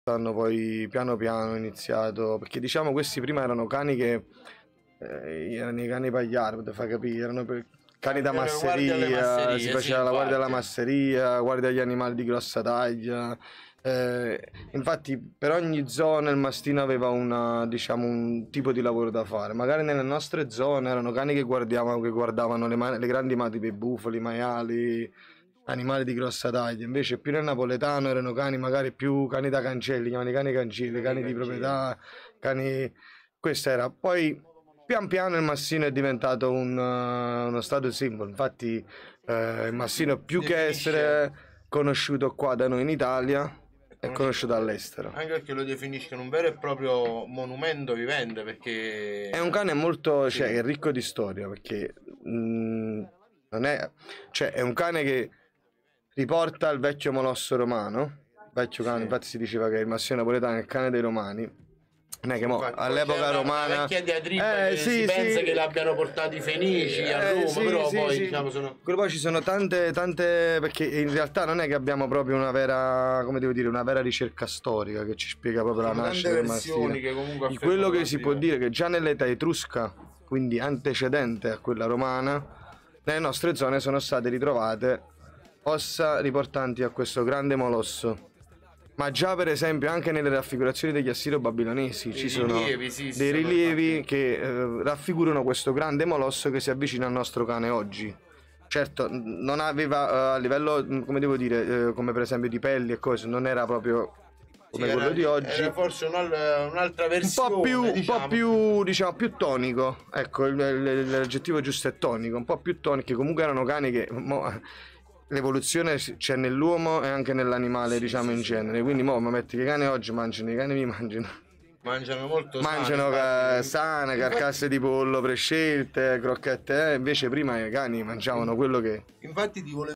hanno poi piano piano iniziato, perché diciamo questi prima erano cani che erano i cani pagliari, potete far capire, erano cani da Guardia alle masseria, si masserie, sì, faceva la guardia alla infatti. masseria, guardia agli animali di grossa taglia. Infatti per ogni zona il mastino aveva una, diciamo, un tipo di lavoro da fare. Magari nelle nostre zone erano cani che guardavano le grandi matipe, i bufali, i maiali, animali di grossa taglia. Invece più nel napoletano erano cani magari più cani da cancelli, chiamano i cani cancelli, cani di proprietà, cani... Questo era. Poi pian piano il Massino è diventato uno status symbol. Infatti il Massino Si più che definisce, essere conosciuto qua da noi in Italia è è conosciuto conosciuto all'estero, all'estero. anche perché lo definiscono un vero e proprio monumento vivente, È perché un cane molto, cioè, sì, è ricco di storia perché non è, cioè, è un cane che riporta il vecchio molosso romano, vecchio cane, sì. infatti si diceva che il Massino napoletano è il cane dei romani. Non è che Sì, mo, infatti, poi c'è all'epoca una romana, vecchia diatriba che si sì, pensa che sì, l'abbiano portato i Fenici a Roma, sì, però sì, poi sì. diciamo sono... Quello poi ci sono tante, perché in realtà non è che abbiamo proprio una vera, come devo dire, una vera ricerca storica che ci spiega proprio Ci la sono tante nascita del mastino. versioni che comunque Di quello affermano che la si può prima. dire che già nell'età etrusca, quindi antecedente a quella romana, nelle nostre zone sono state ritrovate ossa riportanti a questo grande molosso. Ma già per esempio anche nelle raffigurazioni degli assiro-babilonesi I ci sono rilievi, sì, si dei sono rilievi infatti... che raffigurano questo grande molosso che si avvicina al nostro cane oggi. Certo, non aveva a livello, come devo dire, come per esempio di pelli e cose, non era proprio Sì, come quello di era oggi. forse un'altra versione, Un po' diciamo. più, diciamo, più tonico. Ecco, l'aggettivo giusto è tonico, un po' più tonico, che comunque erano cani che l'evoluzione c'è nell'uomo e anche nell'animale, Sì, diciamo sì, in sì. genere. Quindi mo, mi metti che i cani oggi mangiano, i cani mi mangiano. Mangiano molto sano, Mangiano infatti. sane, carcasse Infatti, di pollo prescelte, crocchette, invece prima i cani mangiavano quello che infatti ti volevo